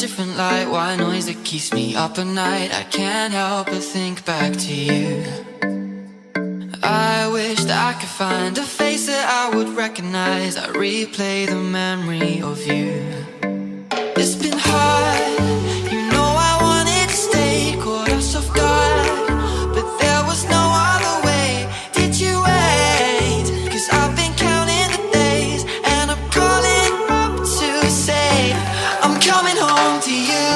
different light. White noise that keeps me up at night. I can't help but think back to you. I wish that I could find a face that I would recognize. I replay the memory of you. It's been hard, you know I wanted to stay, caught us off guard, but there was no other way. Did you wait? 'Cause I've been counting the days, and I'm calling up to say I'm coming home to you.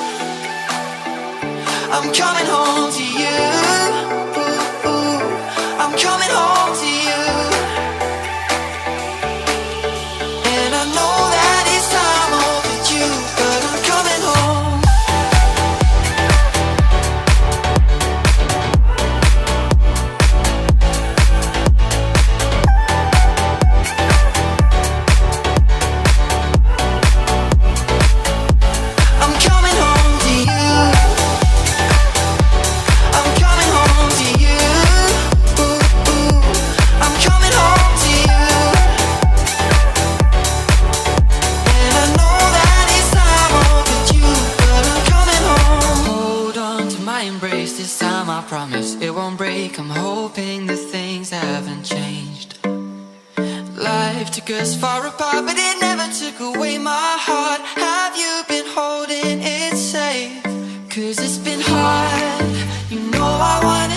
I'm coming home to you. I'm coming home to you. And I know that it's time overdue, but I'm coming home. I'm coming home to you. I'm coming home to you. I'm coming home to you. And I know that it's time overdue, but I'm coming home. Hold on to my embrace, this time I promise it won't break. I'm hoping that things haven't changed. Life took us far apart, but it never took away my heart. Have you been holding it safe? 'Cause it's been hard, you know I wanted